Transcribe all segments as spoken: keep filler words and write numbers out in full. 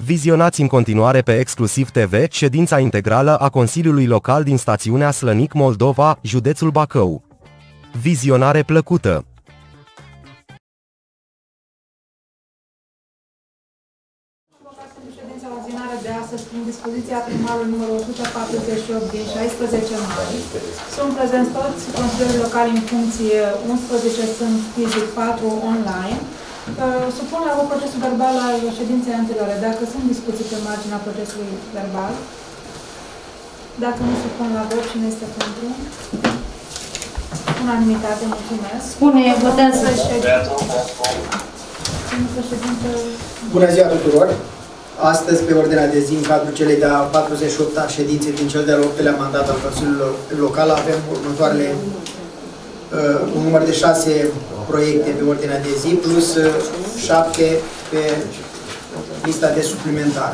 Vizionați în continuare pe Exclusiv T V ședința integrală a Consiliului Local din stațiunea Slănic Moldova, județul Bacău. Vizionare plăcută! Ședința ordinară de astăzi, prin dispoziția primarului numărul o sută patruzeci și opt din șaisprezece mai, sunt prezenți toți consilierii locali în funcție, unsprezece sunt fizic, patru online. Supun la vot procesul verbal al ședinței anterioare. Dacă sunt discuții pe marginea procesului verbal, dacă nu supun la vot, cine este pentru? Unanimitate, mulțumesc. Spune, votează. Bună ziua tuturor! Astăzi, pe ordinea de zi, în cadrul celei de-a patruzeci și opta ședințe din cel de-al optulea mandat al Consiliului Local, avem următoarele uh, un număr de șase proiecte pe ordinea de zi, plus uh, șapte pe lista de suplimentar.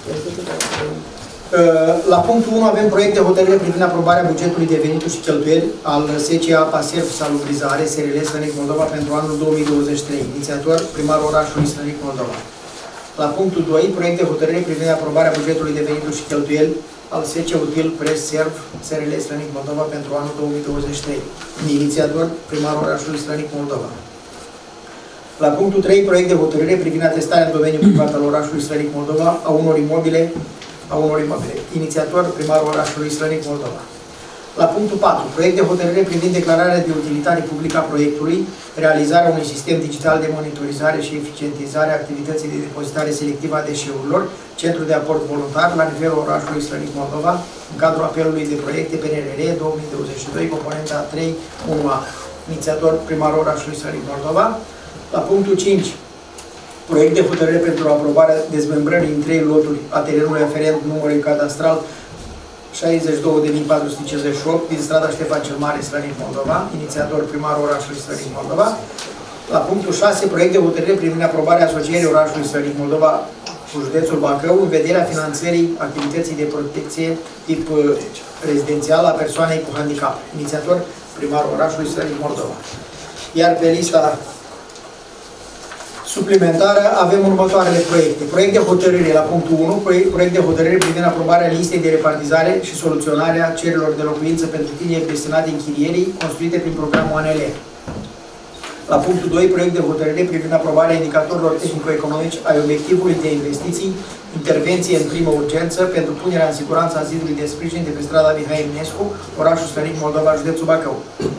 Uh, la punctul unu avem proiect de hotărâre privind aprobarea bugetului de venituri și cheltuieli al S C A Paserv Salubrizare S R L Slănic Moldova pentru anul două mii douăzeci și trei. Inițiator, primarul orașului Slănic Moldova. La punctul doi, proiect de hotărâre privind aprobarea bugetului de venituri și cheltuieli al S C Util Pres Serv S R L Slănic Moldova pentru anul două mii douăzeci și trei. Inițiator, primarul orașului Slănic Moldova. La punctul trei, proiect de hotărâre privind atestarea în domeniul privat al orașului Slănic Moldova a unor imobile, a unor imobile. Inițiator, primarul orașului Slănic Moldova. La punctul patru, proiect de hotărâre privind declararea de utilitate publică a proiectului, realizarea unui sistem digital de monitorizare și eficientizare a activității de depozitare selectivă a deșeurilor, centru de aport voluntar la nivelul orașului Slănic Moldova, în cadrul apelului de proiecte P N R R două mii douăzeci și doi, componenta trei unu A. Inițiator, primarul orașului Slănic Moldova. La punctul cinci, proiect de hotărâre pentru aprobarea dezmembrării în trei loturi a terenului aferent numărului cadastral șaizeci și două de mii patru sute cincizeci și opt din strada Ștefan cel Mare, Slănic Moldova, inițiator primarul orașului Slănic Moldova. La punctul șase, proiect de hotărâre privind aprobarea asocierii orașului Slănic Moldova cu județul Bacău în vederea finanțării activității de protecție tip rezidențial a persoanei cu handicap, inițiator primarul orașului Slănic Moldova. Iar pe lista suplimentară avem următoarele proiecte. Proiect de hotărâre la punctul unu, proiect, proiect de hotărâre privind aprobarea listei de repartizare și soluționarea cererilor de locuință pentru tineri destinate închirierii construite prin programul A N L. La punctul doi, proiect de hotărâre privind aprobarea indicatorilor tehnico-economici ai obiectivului de investiții, intervenție în primă urgență pentru punerea în siguranță a zidului de sprijin de pe strada Mihai Eminescu, orașul Slănic Moldova, județul Bacău.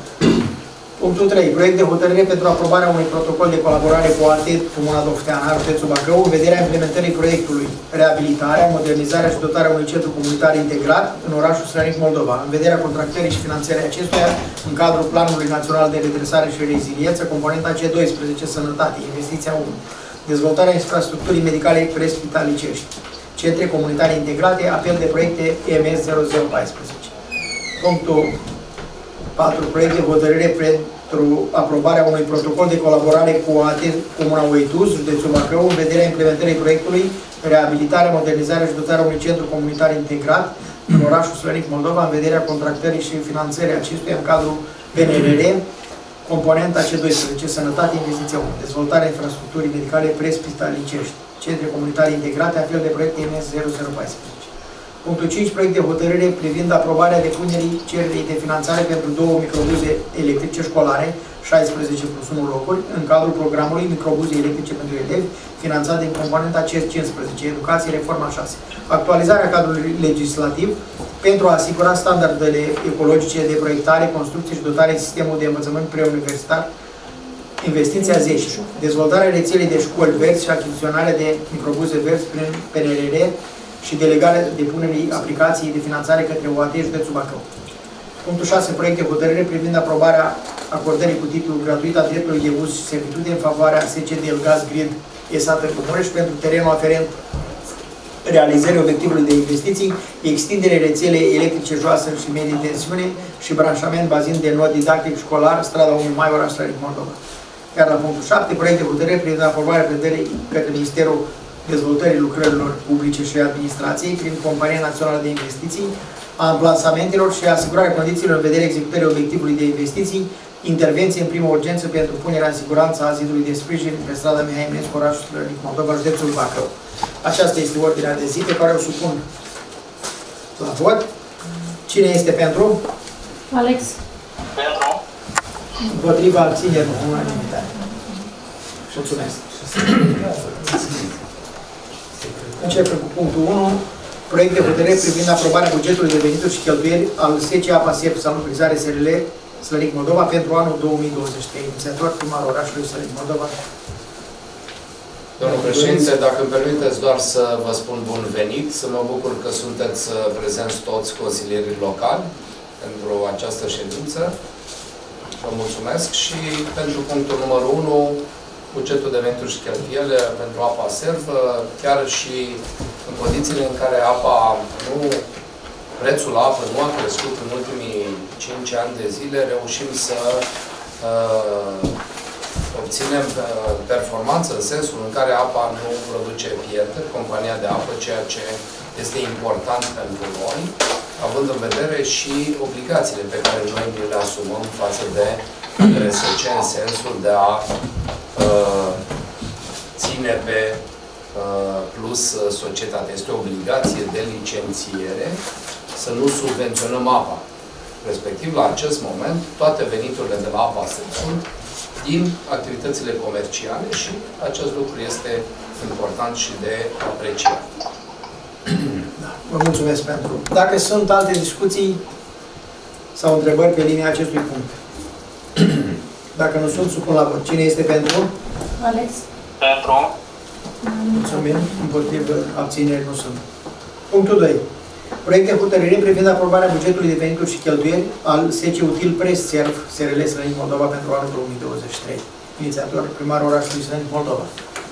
Punctul trei. Proiect de hotărâre pentru aprobarea unui protocol de colaborare cu A T E T, Comuna Dofteana, județul Bacău, în vederea implementării proiectului reabilitarea, modernizarea și dotarea unui centru comunitar integrat în orașul Slănic Moldova, în vederea contractării și finanțării acestuia în cadrul Planului Național de Redresare și Reziliență, componenta C doisprezece, Sănătate, investiția unu, dezvoltarea infrastructurii medicale prespitalicești, centre comunitare integrate, apel de proiecte E M S zero zero un patru. Punctul patru. Proiect de hotărâre pentru aprobarea unui protocol de colaborare cu A T E T, Comuna Oituz, județul Bacău, în vederea implementării proiectului reabilitarea, modernizarea și dotarea unui centru comunitar integrat în orașul Slănic Moldova, în vederea contractării și finanțării acestuia în cadrul P N R R, componenta C doisprezece, Sănătate, investiția unu, dezvoltarea infrastructurii medicale prespitalicești, centre comunitare integrate, apel de proiect E M S zero zero un patru. Punctul cinci. Proiect de hotărâre privind aprobarea depunerii cererii de finanțare pentru două microbuze electrice școlare, șaisprezece plus unu locuri, în cadrul programului Microbuze electrice pentru elevi, finanțat din componenta C cincisprezece, Educație, Reforma șase. Actualizarea cadrului legislativ pentru a asigura standardele ecologice de proiectare, construcție și dotare în sistemul de învățământ preuniversitar, investiția zece. Dezvoltarea rețelei de școli verzi și achiziționarea de microbuze verzi prin P N R R, și delegarea depunerii aplicației de finanțare către O A T, județul Bacău. Punctul șase. Proiect de hotărâre privind aprobarea acordării cu titlu gratuit a dreptului de uz și servitude în favoarea S C D L Gaz Grid S A Târgu Mureș pentru terenul aferent realizării obiectivului de investiții, extindere rețelei electrice joasă și medii tensiune și branșament bazin de nod didactic școlar, strada unu Mai, oraș Slănic Moldova. Iar la punctul șapte. Proiect de hotărâre privind aprobarea predării către Ministerul Dezvoltării Lucrărilor Publice și Administrației prin Compania Națională de Investiții a amplasamentelor și asigurarea condițiilor în vederea executării obiectivului de investiții intervenție în primă urgență pentru punerea în siguranță a zidului de sprijin pe strada Mihai Eminescu, orașul Slănic Moldova, județul Bacău. Aceasta este ordinea de zi pe care o supun la vot. Cine este pentru? Alex. Pentru. Împotriva, abțineri, unanimitate. Mulțumesc. Începem cu punctul unu. Proiect de hotărâre privind aprobarea bugetului de venituri și cheltuieli al S C A PASEF Salubrizare S R L Slănic Moldova pentru anul două mii douăzeci și trei. Inițiator primarul orașului Slănic Moldova. Domnul președinte, dacă îmi permiteți doar să vă spun bun venit, să mă bucur că sunteți prezenți toți consilierii locali pentru această ședință. Vă mulțumesc și pentru punctul numărul unu, bugetul de venituri și cheltuieli pentru apa servă, chiar și în condițiile în care apa nu, prețul la apă nu a crescut în ultimii cinci ani de zile, reușim să uh, obținem uh, performanță în sensul în care apa nu produce pierderi, compania de apă, ceea ce este important pentru noi, având în vedere și obligațiile pe care noi le asumăm față de R S C în sensul de a uh, ține pe uh, plus societate. Este o obligație de licențiere să nu subvenționăm apa. Respectiv, la acest moment, toate veniturile de la apa sunt din activitățile comerciale și acest lucru este important și de apreciat. Da, vă mulțumesc pentru. Dacă sunt alte discuții sau întrebări pe linia acestui punct. Dacă nu sunt, supun la vot. Cine este pentru? Alex. Pentru. Mulțumim. Împotrivă, abțineri nu sunt. Punctul doi. Proiect de hotărâre privind aprobarea bugetului de venituri și cheltuieli al S C Util Prest Serv S R L Slănic Moldova pentru anul două mii douăzeci și trei. Inițiator primarul orașului Slănic Moldova.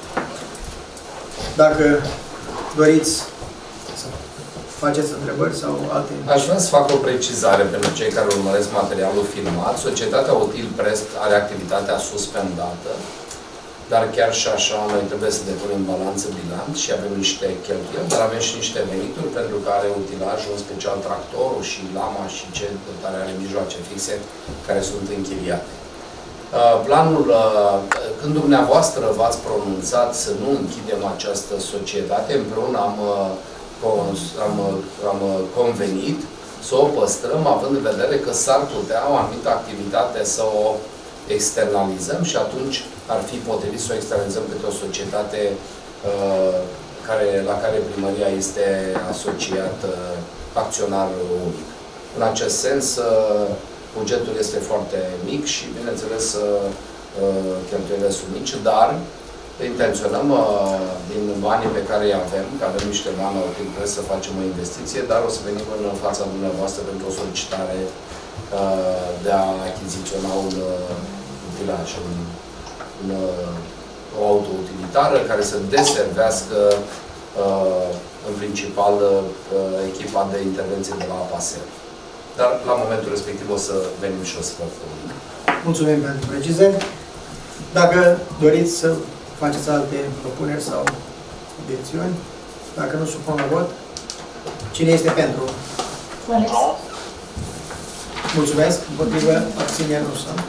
Dacă doriți să faceți întrebări sau alte... Aș vrea să fac o precizare pentru cei care urmăresc materialul filmat. Societatea Util Prest are activitatea suspendată, dar chiar și așa noi trebuie să depunem balanță bilanț și avem niște cheltuieli, dar avem și niște venituri pentru care utilajul, în special tractorul și lama și ce care are mijloace fixe care sunt închiriate. Planul, când dumneavoastră v-ați pronunțat să nu închidem această societate, împreună am, am, am convenit să o păstrăm, având în vedere că s-ar putea o anumită activitate să o externalizăm și atunci ar fi potrivit să o externalizăm către o societate uh, care, la care primăria este asociat uh, acționar unic. În acest sens, uh, bugetul este foarte mic și, bineînțeles, uh, cheltuielile sunt mici, dar intenționăm uh, din banii pe care îi avem, că avem niște bani la Util Prest să facem o investiție, dar o să venim în fața dumneavoastră pentru o solicitare uh, de a achiziționa un uh, utilaj, un, un, o autoutilitară care să deservească uh, în principal uh, echipa de intervenție de la APASER. Dar la momentul respectiv o să venim și o să vă comunic. Mulțumim pentru precizări. Dacă doriți să faceți alte propuneri sau obiecțiuni, dacă nu supun la vot, cine este pentru? Alex. Mulțumesc. Împotrivă, abțineri nu sunt.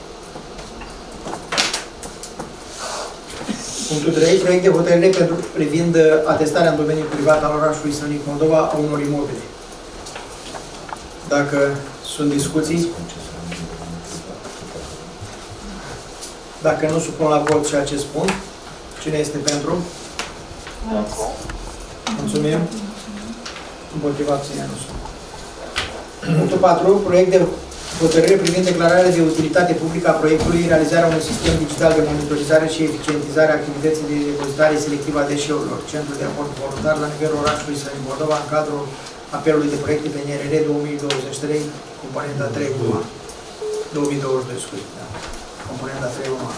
Punctul trei. Proiect de hotărâre pentru privind atestarea în domeniul privat al orașului Slănic Moldova a unor imobile. Dacă sunt discuții, dacă nu supun la vot și acest punct, cine este pentru? Alex. Mulțumim. Împotriva abținerea nu sunt. Punctul patru. Proiect de hotărâre privind declararea de utilitate publică a proiectului, realizarea unui sistem digital de monitorizare și eficientizare a activității de depozitare selectivă a deșeurilor, Centrul de aport voluntar la nivelul orașului Slănic Moldova, în cadrul apelului de proiecte pe N R R două mii douăzeci și trei, componenta trei unu A. două mii douăzeci și doi, scuze, da. Componenta trei unu A.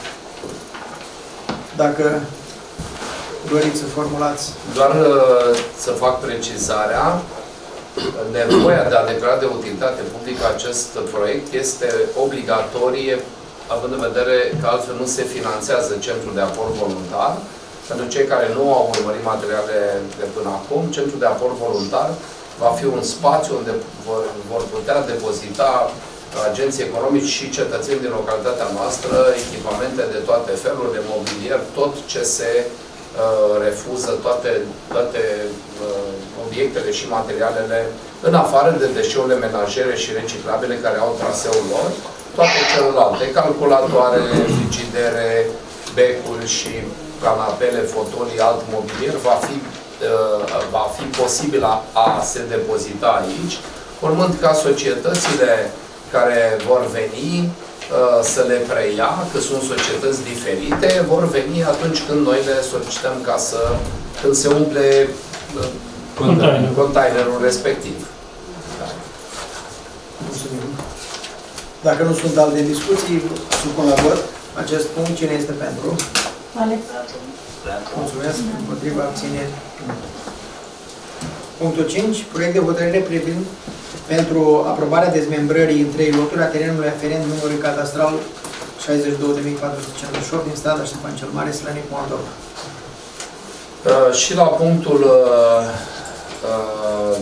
Dacă doriți să formulați... Doar uh, să fac precizarea, nevoia de a declara de utilitate publică acest proiect este obligatorie, având în vedere că altfel nu se finanțează Centrul de aport voluntar. Pentru cei care nu au urmărit materiale de până acum, Centrul de aport voluntar va fi un spațiu unde vor, vor putea depozita agenții economici și cetățeni din localitatea noastră echipamente de toate felurile, mobilier, tot ce se uh, refuză, toate, toate uh, obiectele și materialele, în afară de deșeurile menajere și reciclabile care au traseul lor, toate celelalte, calculatoare, frigidere, becuri și canapele, fotolii, alt mobilier, va fi, uh, va fi posibil a, a se depozita aici, urmând ca societățile care vor veni uh, să le preia, că sunt societăți diferite, vor veni atunci când noi le solicităm ca să, când se umple uh, Container. containerul respectiv. Da. Mulțumim. Dacă nu sunt alte discuții, supun la vot acest punct. Cine este pentru? Alex. Mulțumesc. Împotriva abțineri. Punctul cinci. Proiect de hotărâre privind pentru aprobarea dezmembrării în trei loturi a terenului aferent numărului cadastral șaizeci și două de mii patru sute cincizeci și opt din strada Ștefan cel Mare, Slănic, Moldova. Uh, și la punctul uh, uh,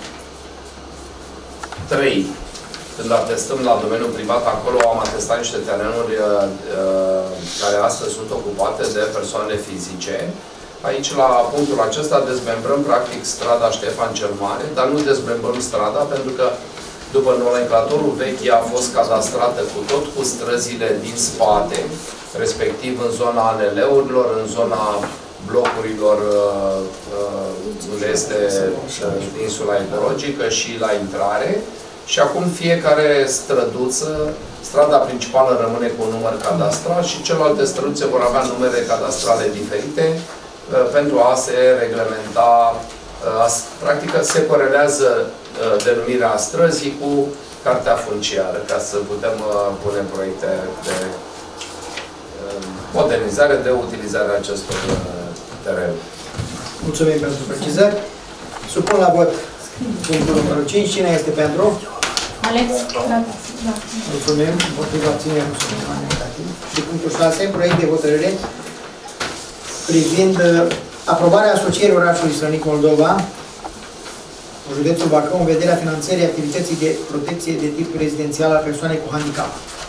trei, când atestăm la domeniul privat, acolo am atestat niște terenuri uh, uh, care astăzi sunt ocupate de persoane fizice. Aici, la punctul acesta, dezmembrăm practic strada Ștefan cel Mare, dar nu dezmembrăm strada, pentru că după nomenclatorul vechi ea a fost cadastrată cu tot cu străzile din spate, respectiv în zona A N L-urilor, în zona blocurilor unde este insula ecologică și la intrare. Și acum fiecare străduță, strada principală rămâne cu un număr cadastral și celelalte străduțe vor avea numere cadastrale diferite, pentru a se reglementa, practic se corelează denumirea străzii cu cartea funciară, ca să putem pune proiecte de modernizare, de utilizare a acestor terenuri. Mulțumim pentru precizări. Supun la vot punctul numărul cinci. Cine este pentru? Alex. Mulțumim. Împotriva abținere. Și punctul șase. Proiect de hotărâre privind aprobarea asocierii orașului Slănic, Moldova, județul Bacău, în vederea finanțării activității de protecție de tip rezidențial al persoanei cu handicap.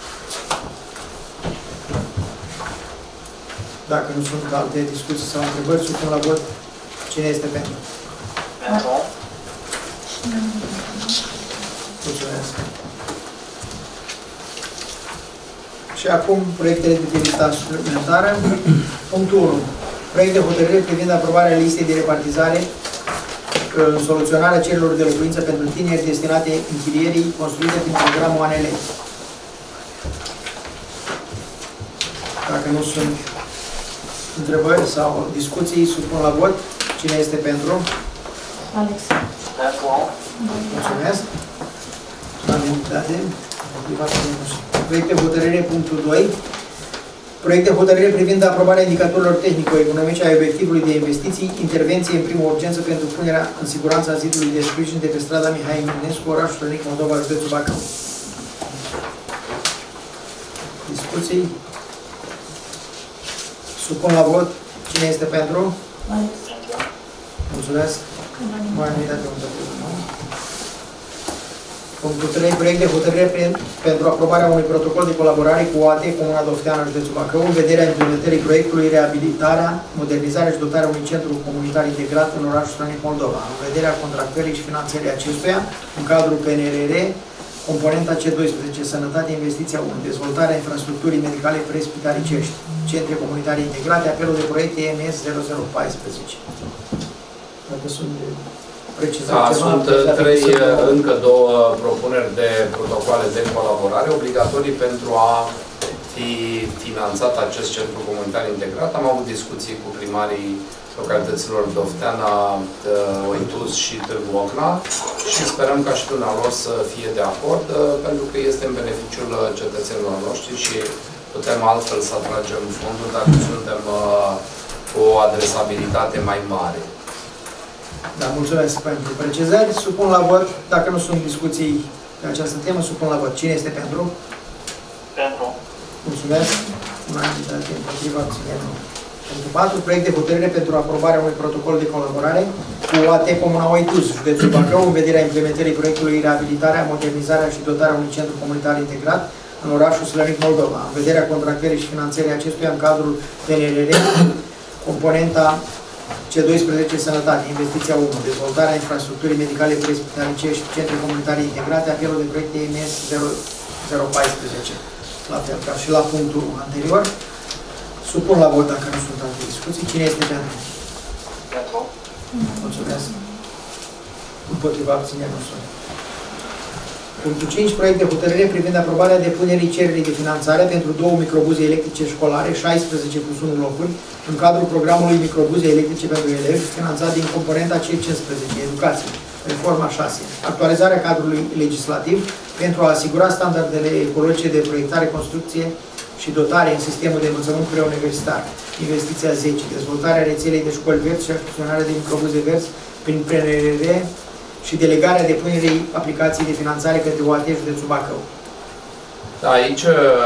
Dacă nu sunt alte discuții sau întrebări, supun la vot. Cine este pentru? Pentru. Mulțumesc. Și acum, proiectele de pe lista suplimentară. Punctul unu. Proiect de hotărâre privind aprobarea listei de repartizare în soluționarea cererilor de locuință pentru tineri destinate închirierii construite prin programul A N L. Dacă nu sunt întrebări sau discuții, supun la vot. Cine este pentru? Alex. Pentru. Mulțumesc. Unanimitate. Proiect de hotărâre, punctul doi. Proiect de hotărâre privind aprobarea indicatorilor tehnico-economice a obiectivului de investiții, intervenție în primă urgență pentru punerea în siguranță a zidului de sprijin de pe strada Mihai Eminescu, orașul Slănic, Moldova, județul Bacău. Discuții? Supun la vot. Cine este pentru? Alex. Mulțumesc. Unanimitate. Punctul trei. Proiect de hotărâre pentru aprobarea unui protocol de colaborare cu O A T, Comuna Dofteană, județul Bacău, în vederea implementării proiectului reabilitarea, modernizarea și dotarea unui centru comunitar integrat în orașul Slănic, Moldova, în vederea contractării și finanțării acestuia, în cadrul P N R R, componenta C doisprezece, Sănătate, Investiția unu, dezvoltarea infrastructurii medicale prespitalicești, centre comunitare integrate, apelul de proiect E M S zero zero un patru. Dacă sunt Da, sunt trei, încă două propuneri de protocoale de colaborare obligatorii pentru a fi finanțat acest centru comunitar integrat. Am avut discuții cu primarii localităților Dofteana, Oituz și Târgu Ocna și sperăm ca și dumnealor să fie de acord, pentru că este în beneficiul cetățenilor noștri și putem altfel să atragem fonduri dacă suntem cu o adresabilitate mai mare. Da, mulțumesc pentru precizări. Supun la vot, dacă nu sunt discuții pe această temă, supun la vot. Cine este pentru? Pentru. Mulțumesc. Unanimitate împotriva abținere. Punctul patru. Proiect de hotărâre pentru aprobarea unui protocol de colaborare cu A T Comuna Oituz, județul Bacău, în vederea implementării proiectului reabilitarea, modernizarea și dotarea unui centru comunitar integrat în orașul Slănic, Moldova, în vederea contractării și finanțării acestuia în cadrul P N R R, componenta C doisprezece Sănătate, investiția unu, dezvoltarea infrastructurii medicale prespitalnice și centre comunitare integrate, apelul de proiecte I M S zero zero unu patru, la fel ca și la punctul anterior. Supun la vot dacă nu sunt alte discuții. Cine este pentru? Pentru. Mulțumesc. Împotriva abțineri nu sunt. Punctul cinci. Proiect de hotărâre privind aprobarea depunerii cererii de finanțare pentru două microbuze electrice școlare, șaisprezece plus unu locuri, în cadrul programului microbuze electrice pentru elevi, finanțat din componenta C cincisprezece, educație, reforma șase, actualizarea cadrului legislativ pentru a asigura standardele ecologice de proiectare, construcție și dotare în sistemul de învățământ preuniversitar. Investiția zece, dezvoltarea rețelei de școli verzi și acționarea de microbuze verzi prin P N R R și delegarea depunerii aplicației de finanțare către O A T județul Bacău. Da, aici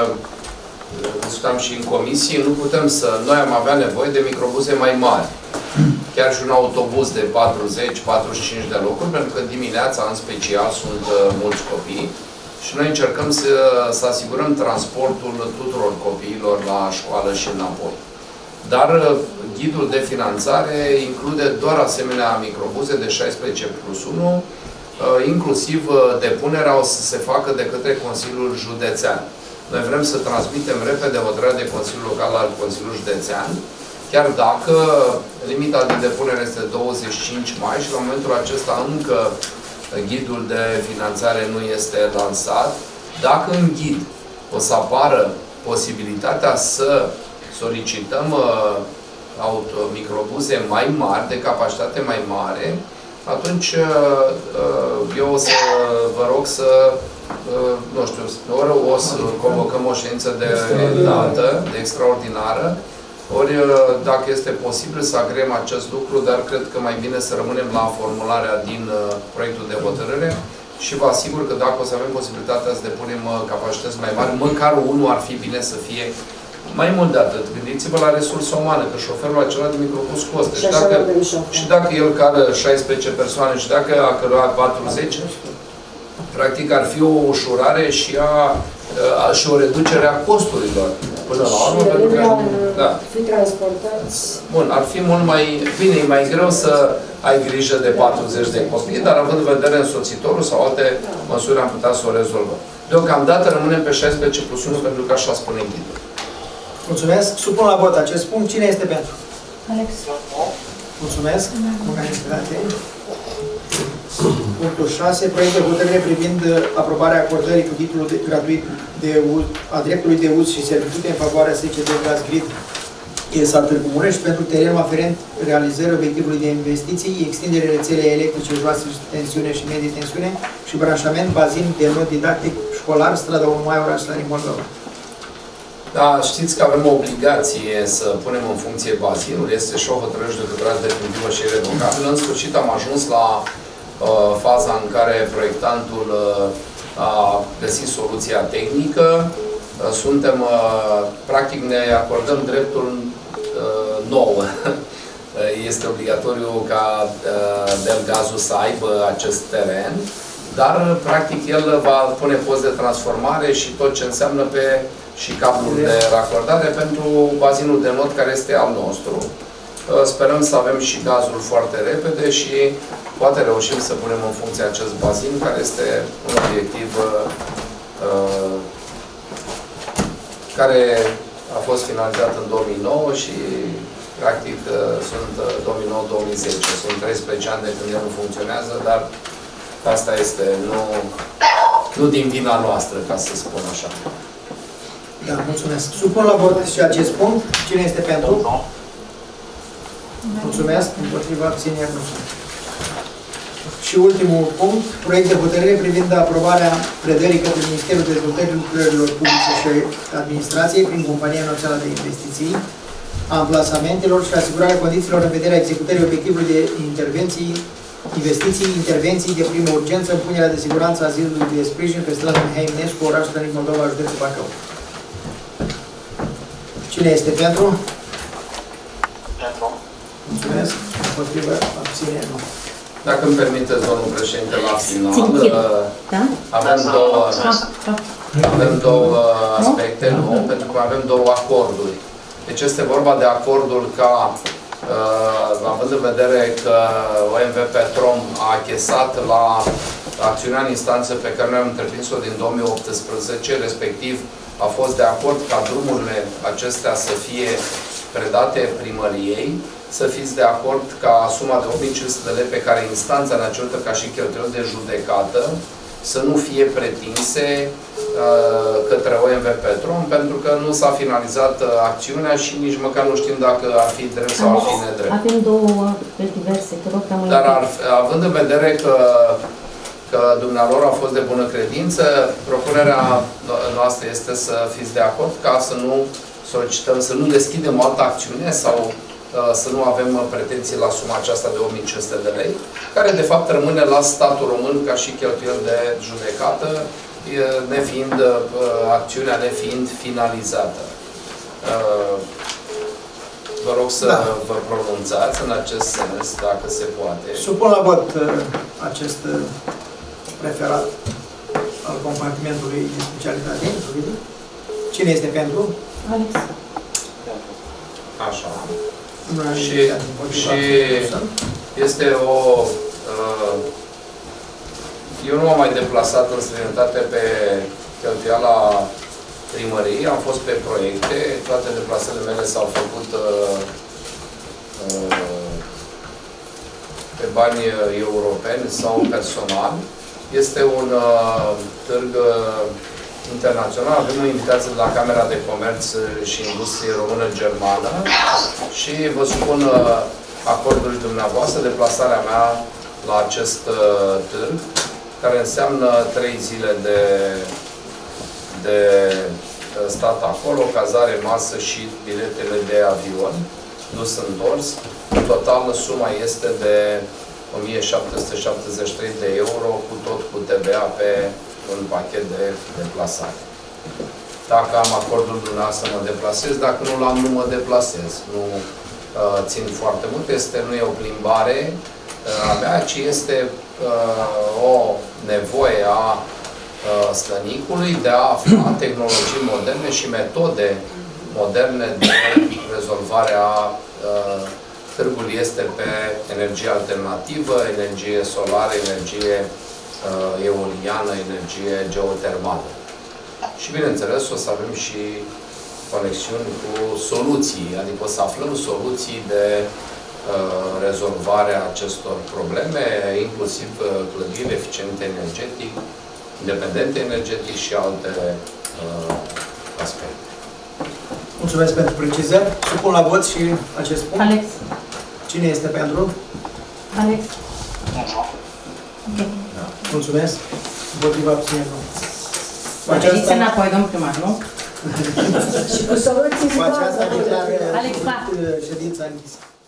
discutam și în comisie, nu putem să... Noi am avea nevoie de microbuze mai mari. Chiar și un autobuz de patruzeci patruzeci și cinci de locuri, pentru că dimineața, în special, sunt mulți copii. Și noi încercăm să, să asigurăm transportul tuturor copiilor la școală și înapoi. Dar ghidul de finanțare include doar asemenea microbuze de șaisprezece plus unu, inclusiv depunerea o să se facă de către Consiliul Județean. Noi vrem să transmitem repede hotărârea de Consiliul Local al Consiliului Județean, chiar dacă limita de depunere este douăzeci și cinci mai și la momentul acesta încă ghidul de finanțare nu este lansat. Dacă în ghid o să apară posibilitatea să solicităm uh, auto, microbuze mai mari, de capacitate mai mare, atunci uh, eu o să vă rog să, uh, nu știu, ori o să convocăm o ședință de dată, de extraordinară, ori, dacă este posibil, să agreem acest lucru, dar cred că mai bine să rămânem la formularea din uh, proiectul de hotărâre și vă asigur că dacă o să avem posibilitatea să depunem uh, capacități mai mari, măcar unul ar fi bine să fie mai mult de atât. Gândiți-vă la resursă umană, că șoferul acela de microbus costă. Și, și, dacă, și dacă el care șaisprezece persoane și dacă a căruia patruzeci, practic ar fi o ușurare și, a, a, și o reducere a costurilor. Până la urmă, pentru că da. fi transportați. Bun, ar fi mult mai bine, e mai greu să ai grijă de patruzeci de copii, dar având în vedere însoțitorul sau alte măsuri am putea să o rezolvăm. Deocamdată rămânem pe șaisprezece plus unu pentru că așa spune ghidul. Mulțumesc. Supun la vot acest punct. Cine este pentru? Alex. Mulțumesc. Punctul șase. Proiect de hotărâre privind aprobarea acordării cu titlul de, gratuit de uz, a dreptului de uz și servitute în favoarea S C D Gaz Grid E S A Târgu Mureș pentru terenul aferent realizării obiectivului de investiții, extindere rețelei electrice joase tensiune și medie tensiune și branșament bazin de mod didactic școlar, strada unu mai, oraș Slănic, Moldova. Da, știți că avem o obligație să punem în funcție bazinul, este și o hotărâre judecătorească definitivă și irrevocabilă. În sfârșit am ajuns la uh, faza în care proiectantul uh, a găsit soluția tehnică. Uh, suntem, uh, practic ne acordăm dreptul uh, nou. Este obligatoriu ca uh, Delgazul să aibă acest teren, dar practic el va pune post de transformare și tot ce înseamnă pe și cablul de racordare pentru bazinul de not care este al nostru. Sperăm să avem și gazul foarte repede și poate reușim să punem în funcție acest bazin, care este un obiectiv uh, care a fost finalizat în două mii nouă și practic sunt două mii nouă două mii zece. Sunt treisprezece ani de când el nu funcționează, dar asta este nu, nu din vina noastră, ca să spun așa. Da, mulțumesc. Supun la vot și acest punct. Cine este pentru? Mulțumesc. Împotriva abțineri nu sunt. Și ultimul punct, proiect de hotărâre privind aprobarea predării către Ministerul Dezvoltării Lucrărilor Publice și Administrației prin Compania Națională de Investiții a amplasamentelor și asigurarea condițiilor în vederea executării obiectivului de intervenții, investiții, intervenții de primă urgență în punerea de siguranță a zidului de sprijin pe strada Mihai Eminescu, oraș Slănic, Moldova, județul Bacău. Cine este pentru? Mulțumesc. Împotrivă, abținere, nu. Dacă îmi permiteți, domnul președinte, la final, Da? avem două, avem două aspecte, nu? Pentru că avem două acorduri. Deci este vorba de acordul ca, uh, având în vedere că O M V Petrom a achesat la acțiunea în instanță pe care noi am întreprins-o din două mii optsprezece, respectiv a fost de acord ca drumurile acestea să fie predate primăriei, să fiți de acord ca suma de opt mii cinci sute de lei pe care instanța ne-a cerut ca și cheltuieli de judecată să nu fie pretinse uh, către O M V Petrom, pentru că nu s-a finalizat uh, acțiunea și nici măcar nu știm dacă ar fi drept sau ar fi nedrept. Avem două pe diverse, te rog, rămâne. Dar ar, având în vedere că, că dumnealor a fost de bună credință, propunerea noastră este să fiți de acord ca să nu solicităm, să nu deschidem o altă acțiune sau să nu avem pretenții la suma aceasta de opt mii cinci sute de lei, care de fapt rămâne la statul român ca și cheltuieli de judecată, nefiind, acțiunea nefiind finalizată. Vă rog să da. vă pronunțați în acest sens, dacă se poate. Supun la vot acest preferat al compartimentului de specialitate. Cine este pentru? Alex. Așa. Și, și este o... Uh, eu nu am mai deplasat în străinătate pe cheltuiala primăriei, am fost pe proiecte, toate deplasările mele s-au făcut uh, uh, pe bani europeni sau personal. Este un uh, târg uh, internațional. Avem o invitație de la Camera de Comerț și Industrie Română-Germană și vă supun acordul dumneavoastră, deplasarea mea la acest târg, care înseamnă trei zile de, de stat acolo, cazare, masă și biletele de avion, dus întors. În total, suma este de o mie șapte sute șaptezeci și trei de euro, cu tot cu T V A pe un pachet de deplasare. Dacă am acordul dumneavoastră, mă deplasez. Dacă nu l-am, nu mă deplasez. Nu uh, țin foarte mult. Este, nu e o plimbare uh, a mea, ci este uh, o nevoie a uh, slănicului de a afla tehnologii moderne și metode moderne de rezolvare a uh, târgul este pe energie alternativă, energie solară, energie uh, eoliană, energie geotermală. Și, bineînțeles, o să avem și conexiuni cu soluții, adică o să aflăm soluții de uh, rezolvare a acestor probleme, inclusiv uh, clădiri eficiente energetic, independente energetic și alte uh, aspecte. Mulțumesc pentru precizări. Supun la vot și acest punct. Alex. Cine este pentru? Alex. Okay. Da. Mulțumesc. Împotriva abținere. Veniți înapoi, domn primar, nu? Și cu soluții. Cu aceasta declară Alex, ședința închisă.